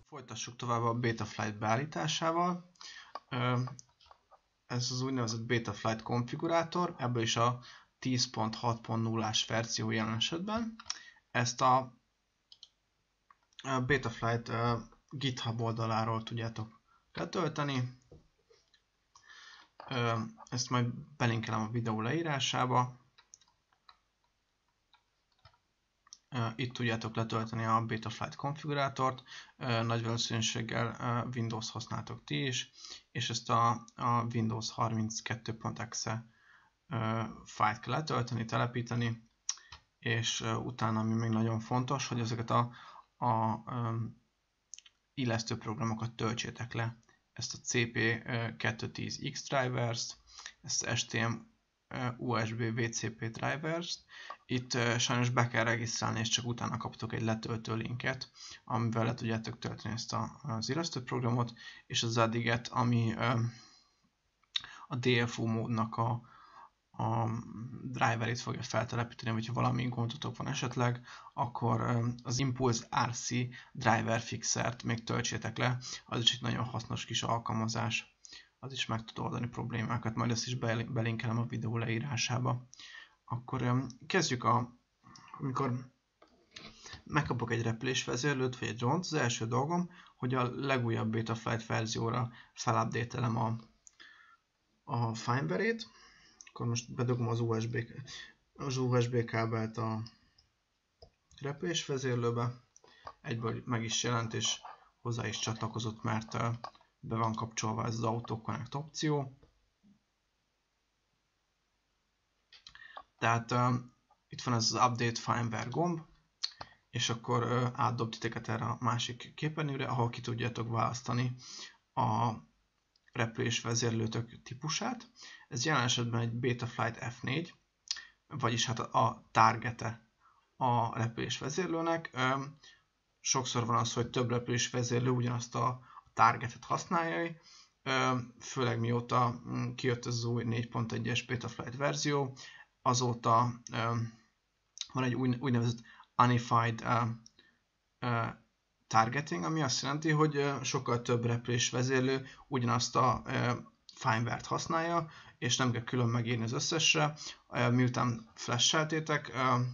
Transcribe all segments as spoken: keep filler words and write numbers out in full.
Folytassuk tovább a Betaflight beállításával. Ez az úgynevezett Betaflight konfigurátor, ebből is a tíz pont hat pont nullás verzió jelen esetben. Ezt a Betaflight GitHub oldaláról tudjátok letölteni. Ezt majd belinkelem a videó leírásába. Itt tudjátok letölteni a Betaflight konfigurátort, nagy valószínűséggel Windows használtok ti is, és ezt a, a Windows harminckettő pont exe fájlt kell letölteni, telepíteni, és utána, ami még nagyon fontos, hogy ezeket a, a, a illesztő programokat töltsétek le. Ezt a C P kétszáztíz X drivers, ezt a S T M U S B V C P drivers. Itt uh, sajnos be kell regisztrálni, és csak utána kaptok egy letöltő linket, amivel le tudjátok tölteni ezt a, az illesztő programot, és az Zadiget, ami uh, a D F U módnak a, a driverét fogja feltelepíteni, vagy ha valami gondotok van esetleg, akkor uh, az Impulse R C driver fixert még töltsétek le, az is egy nagyon hasznos kis alkalmazás. Az is meg tud oldani problémákat, majd ezt is belinkelem a videó leírásába. Akkor kezdjük a... Amikor megkapok egy repülésvezérlőt, vagy egy drónt, az első dolgom, hogy a legújabb Betaflight verzióra felupdate-elem a, a firmware-ét. Akkor most bedugom az U S B, az U S B kábelt a repülésvezérlőbe. Egyből meg is jelent, és hozzá is csatlakozott, mert be van kapcsolva ez az Auto Connect opció. Tehát uh, itt van ez az Update Firmware gomb, és akkor uh, átdob titeket erre a másik képernyőre, ahol ki tudjátok választani a repülésvezérlőtök típusát. Ez jelen esetben egy Betaflight F négy, vagyis hát a, a targete a repülésvezérlőnek. Uh, sokszor van az, hogy több repülésvezérlő ugyanazt a targetet használja, főleg mióta kijött az új négy pont egyes Betaflight verzió, azóta van egy úgynevezett unified targeting, ami azt jelenti, hogy sokkal több repülésvezérlő ugyanazt a firmware-t használja, és nem kell külön megírni az összesre. Miután flasheltétek,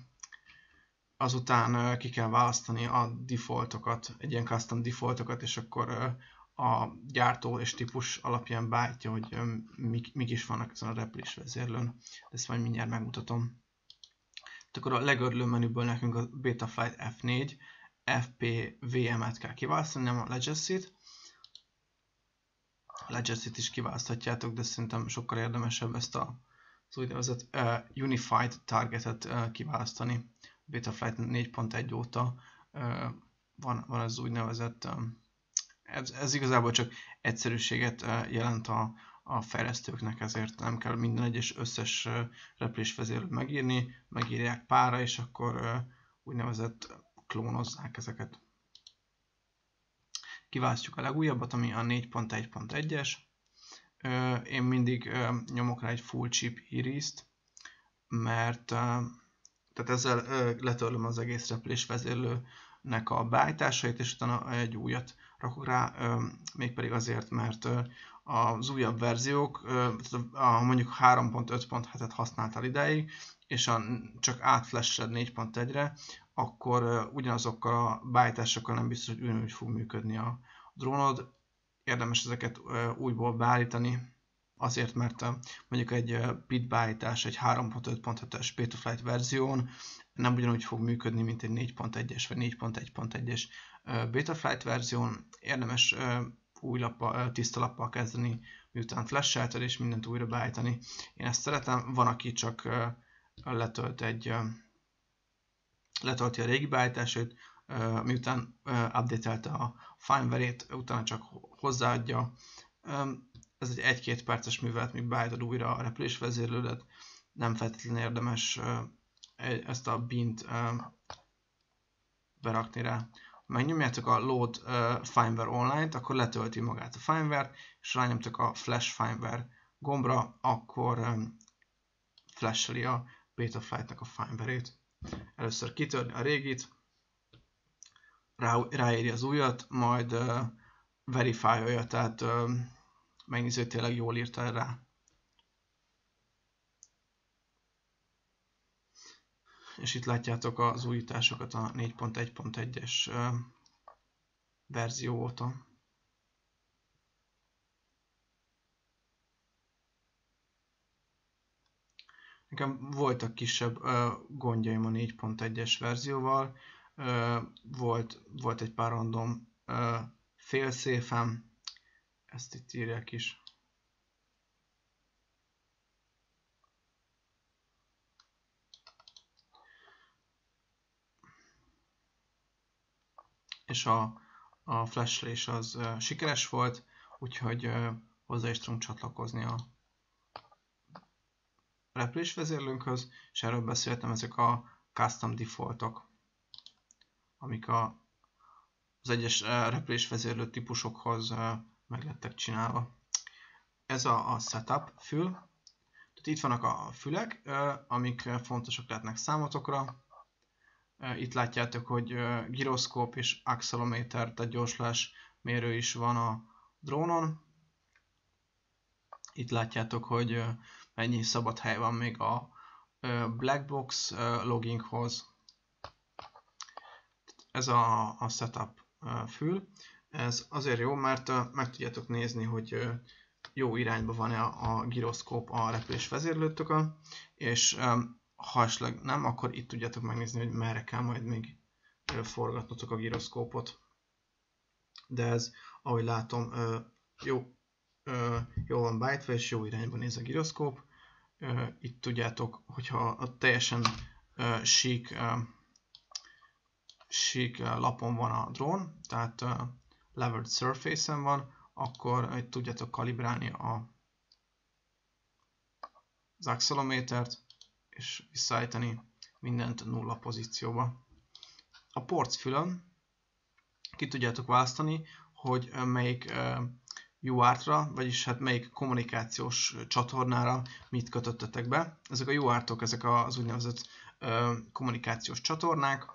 azután ki kell választani a defaultokat, egy ilyen custom defaultokat, és akkor a gyártó és típus alapján beállítja, hogy mik, mik is vannak ezen a repülésvezérlőn. Ezt majd mindjárt megmutatom. Tehát akkor a legörlő menüből nekünk a Betaflight F négy F P V M-et kell kiválasztani, nem a Legacy-t. A Legacy-t is kiválaszthatjátok, de szerintem sokkal érdemesebb ezt a, az úgynevezett uh, Unified Targetet uh, kiválasztani. Betaflight négy pont egy óta uh, van, van az úgynevezett, um, ez, ez igazából csak egyszerűséget uh, jelent a, a fejlesztőknek, ezért nem kell minden egyes összes uh, repülésvezérlőt megírni, megírják párra, és akkor uh, úgynevezett klónozzák ezeket. Kiválasztjuk a legújabbat, ami a négy pont egy pont egyes. Uh, én mindig uh, nyomok rá egy full chip iris-t, mert uh, tehát ezzel uh, letörlöm az egész repülésvezérlőnek a beállításait, és utána egy újat rakok rá, uh, mégpedig azért, mert uh, az újabb verziók, uh, a, mondjuk három pont öt pont hetet használtál idáig, és a, csak átflashed négy pont egyre, akkor uh, ugyanazokkal a beállításokkal nem biztos, hogy ugyanúgy fog működni a drónod. Érdemes ezeket uh, újból beállítani, azért, mert uh, mondjuk egy uh, bit beállítás egy három pont öt pont hetes Betaflight verzión nem ugyanúgy fog működni, mint egy négy pont egyes vagy négy pont egy pont egyes uh, Betaflight verzión. Érdemes uh, új lappal, uh, tiszta lappal kezdeni, miután flashelted, és mindent újra beállítani. Én ezt szeretem, van, aki csak uh, letölt egy, uh, letölti a régi beállításait, uh, miután uh, update-elte a firmware-ét, utána csak hozzáadja. Um, Ez egy egy-két perces művelet, míg beállítod újra a repülésvezérlődet. Nem feltétlenül érdemes uh, ezt a bint uh, berakni rá. Ha megnyomjátok a Load uh, Firmware Online-t, akkor letölti magát a firmware-t, és rányomtok a Flash Firmware gombra, akkor um, flasheli a Betaflight-nak a firmware-ét. Először kitörni a régit, rá, ráéri az újat, majd uh, verifálja, tehát uh, megnézi, hogy tényleg jól írta rá. És itt látjátok az újításokat a négy pont egy pont egyes uh, verzió óta. Nekem voltak kisebb uh, gondjaim a négy pont egyes verzióval, uh, volt, volt egy pár random uh, failsafe-em, ezt itt írják is. És a, a flashlés az uh, sikeres volt, úgyhogy uh, hozzá is tudunk csatlakozni a repülés vezérlőnkhöz, és erről beszéltem, ezek a custom defaultok, amik a, az egyes uh, repülés vezérlő típusokhoz uh, meg lettek csinálva. Ez a, a setup fül, tehát itt vannak a fülek, uh, amik fontosak lehetnek számotokra. Itt látjátok, hogy gyroszkóp és accelerometer, tehát gyorsulás mérő is van a drónon. Itt látjátok, hogy mennyi szabad hely van még a Blackbox logginghoz. Ez a, a setup fül. Ez azért jó, mert meg tudjátok nézni, hogy jó irányba van-e a, a gyroszkóp a repülés vezérlőtökön, és ha esetleg nem, akkor itt tudjátok megnézni, hogy merre kell majd még forgatnotok a gyroszkópot. De ez, ahogy látom, jó, jól van beállítva, és jó irányba néz a gyroszkóp. Itt tudjátok, hogyha a teljesen sík, sík lapon van a drón, tehát leveled surface-en van, akkor itt tudjátok kalibrálni a, az accelerometert, és visszaállítani mindent nulla pozícióba. A ports fülön ki tudjátok választani, hogy melyik u ártra, vagyis hát melyik kommunikációs csatornára mit kötöttetek be. Ezek a u ártok, ezek az úgynevezett kommunikációs csatornák.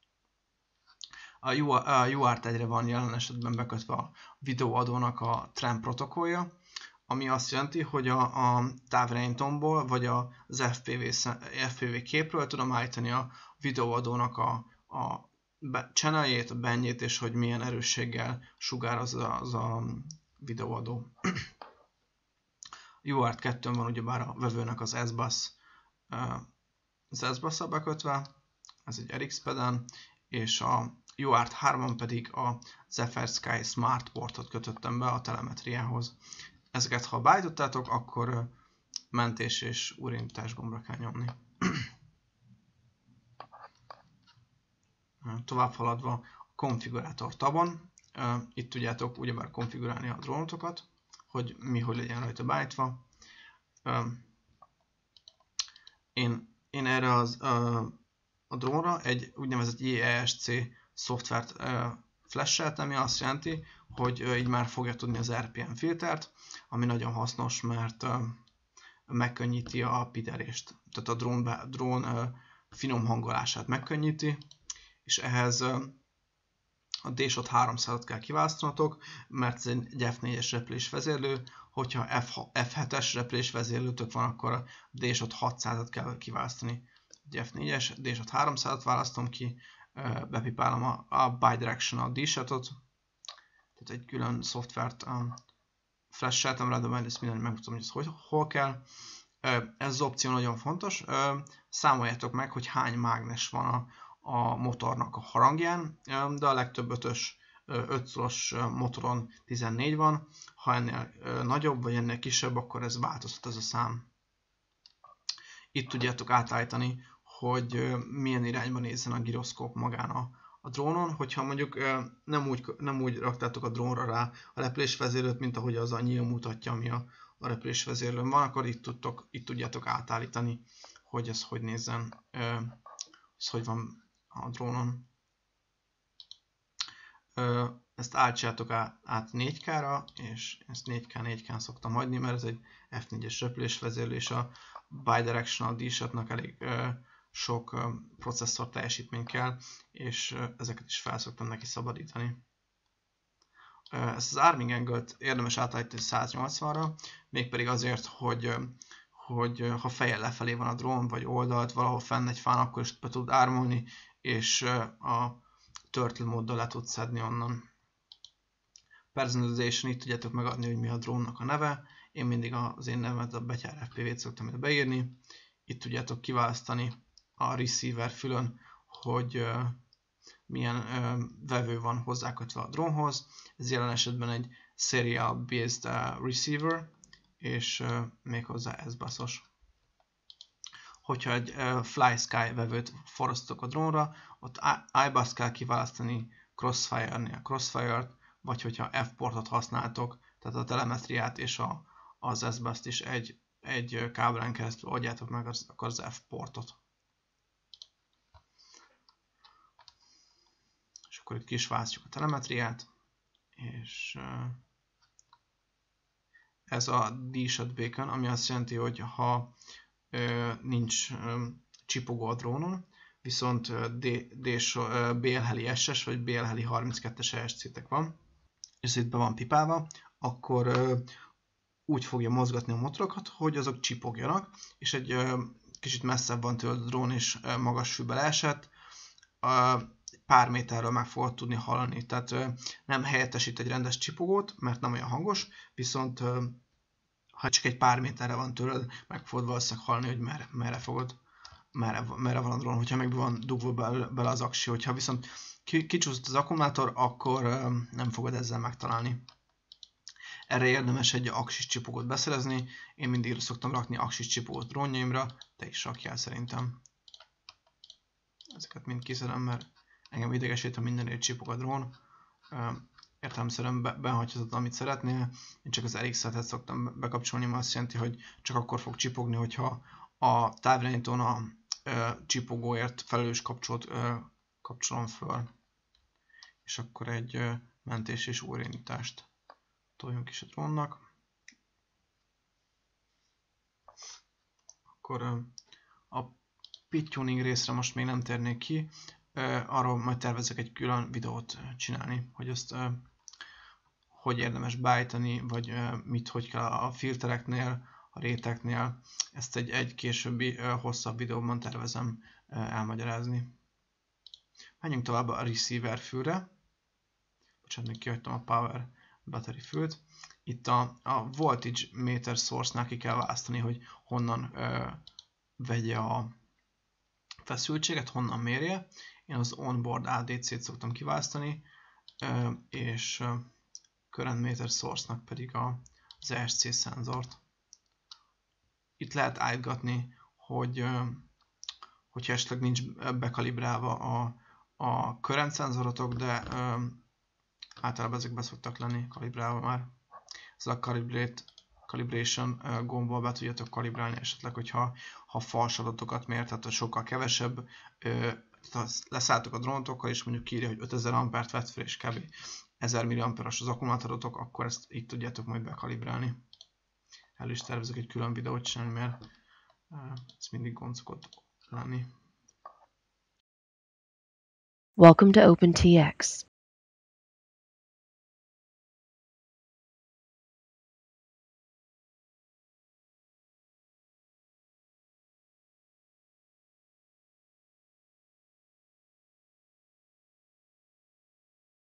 A u árt egyre van jelen esetben bekötve a videóadónak a TRAN protokollja, ami azt jelenti, hogy a, a távirányítómból vagy az ef pé vé, ef pé vé képről tudom állítani a videóadónak a, a channel-jét, a bandjét, és hogy milyen erősséggel sugároz az, az a videóadó. u árt kettőn van ugyebár a vevőnek az es bus, az es bus-a bekötve, ez egy er iksz peden, és a u árt hármon pedig a Zephyr Sky Smart portot kötöttem be a telemetriához. Ezeket ha beállítottátok, akkor mentés és újraindítás gombra kell nyomni. Tovább haladva a konfigurátor tabon, itt tudjátok ugyebár konfigurálni a drónotokat, hogy mi hogy legyen rajta beállítva. Én, én erre az, a drónra egy úgynevezett jé e es cé szoftvert flasheltem, ami azt jelenti, hogy így már fogja tudni az er pé em filtert, ami nagyon hasznos, mert megkönnyíti a piderést, tehát a drón, drón finom hangolását megkönnyíti, és ehhez a D-Shot háromszázat kell kiválasztanatok, mert ez egy ef négyes repülés vezérlő, hogyha ef hetes repülés vezérlőtök van, akkor a D-Shot hatszázat kell kiválasztani. Egy ef négyes, D-Shot háromszázat választom ki, bepipálom a, a bidirectional D-Shotot, tehát egy külön szoftvert um, flasheltem rá, de majd ezt mindent megmutatom, hogy ez hogy, hol kell. Ez az opció nagyon fontos. Számoljátok meg, hogy hány mágnes van a, a motornak a harangján, de a legtöbb ötös, ötszoros motoron tizennégy van. Ha ennél nagyobb, vagy ennél kisebb, akkor ez változhat ez a szám. Itt tudjátok átállítani, hogy milyen irányba nézzen a gyroszkóp magán a, a drónon. Hogyha mondjuk nem úgy, nem úgy raktátok a drónra rá a repülésvezérlőt, mint ahogy az a nyíl mutatja, ami a, a repülésvezérlőn van, akkor itt, tudtok, itt tudjátok átállítani, hogy ez hogy nézzen, ez hogy van a drónon. Ezt állítsátok át négy ká-ra, és ezt négy ká négy ká-n szoktam hagyni, mert ez egy ef négyes repülésvezérlő, és a bidirectional D-Shotnak elég sok processzor teljesítmény kell, és ezeket is fel szoktam neki szabadítani. Ezt az arming angle-t érdemes átállítani száznyolcvanra, mégpedig azért, hogy, hogy ha fejjel lefelé van a drón, vagy oldalt, valahol fenn egy fán, akkor is be tud ármolni, és a turtle móddal le tud szedni onnan. Personalization, itt tudjátok megadni, hogy mi a drónnak a neve. Én mindig az én nevemet, a betyár ef pé vé-t szoktam ide beírni. Itt tudjátok kiválasztani a receiver fülön, hogy uh, milyen uh, vevő van hozzákötve a drónhoz. Ez jelen esetben egy serial-based uh, receiver, és uh, méghozzá S-buszos. Hogyha egy uh, FlySky vevőt forrasztok a drónra, ott iBus kell kiválasztani, Crossfire-nél Crossfire-t, vagy hogyha F-portot használtok, tehát a telemetriát és a, az S-buszt is egy, egy kábelen keresztül adjátok meg, az, akkor az F-portot. És akkor itt ki is választjuk a telemetriát, és ez a D-shot beacon, ami azt jelenti, hogy ha nincs csipogó a drónon, viszont bé el heli es es vagy bé el heli harminckettes E S C-tek van, és itt be van pipálva, akkor ö, úgy fogja mozgatni a motorokat, hogy azok csipogjanak, és egy ö, kicsit messzebb van tőled a drón, és ö, magas fűbe leesett, ö, pár méterről meg fogod tudni hallani. Tehát ö, nem helyettesít egy rendes csipogót, mert nem olyan hangos, viszont ö, ha csak egy pár méterre van tőled, meg fogod valószínűleg hallani, hogy merre, merre fogod, merre, merre van a drón, hogyha meg van dugva bele, bele az aksi, hogyha viszont kicsúszott az akkumulátor, akkor nem fogod ezzel megtalálni. Erre érdemes egy aksis csipogót beszerezni. Én mindig szoktam rakni aksis csipogót drónjaimra, te is rakjál szerintem. Ezeket mind kiszedem, mert engem idegesít, ha mindenért csipog a drón. Értelemszerűen behagyhatod, amit szeretnél. Én csak az er iksz-et szoktam bekapcsolni, mert azt jelenti, hogy csak akkor fog csipogni, hogyha a távirányítón a csipogóért felelős kapcsolót kapcsolom föl. És akkor egy mentés és újraindítást toljunk is a drónnak. Akkor a pit tuning részre most még nem térnék ki, arról majd tervezek egy külön videót csinálni, hogy ezt hogy érdemes beállítani, vagy mit, hogy kell a filtereknél, a réteknél. Ezt egy, egy későbbi hosszabb videóban tervezem elmagyarázni. Menjünk tovább a receiver fülre. Bocsánat, még kihagytam a power battery fült. Itt a, a voltage meter source-nál ki kell választani, hogy honnan ö, vegye a feszültséget, honnan mérje. Én az onboard á dé cét szoktam kiválasztani, ö, és ö, current meter source-nak pedig a, az E S C szenzort. Itt lehet állítgatni, hogy ö, hogyha esetleg nincs bekalibrálva a, a current szenzorotok, de ö, általában ezek be szoktak lenni kalibrálva már. Ez a calibrate, calibration gombbal be tudjátok kalibrálni esetleg, hogyha ha fals adatokat mér, tehát sokkal kevesebb, leszálltok a drónotokkal, és mondjuk írja, hogy ötezer ampert vett fel, és kb. ezer milliamperes az akkumulátorotok, akkor ezt így tudjátok majd bekalibrálni. El is tervezek egy külön videót csinálni, mert ez mindig gond szokott lenni. Welcome to OpenTX.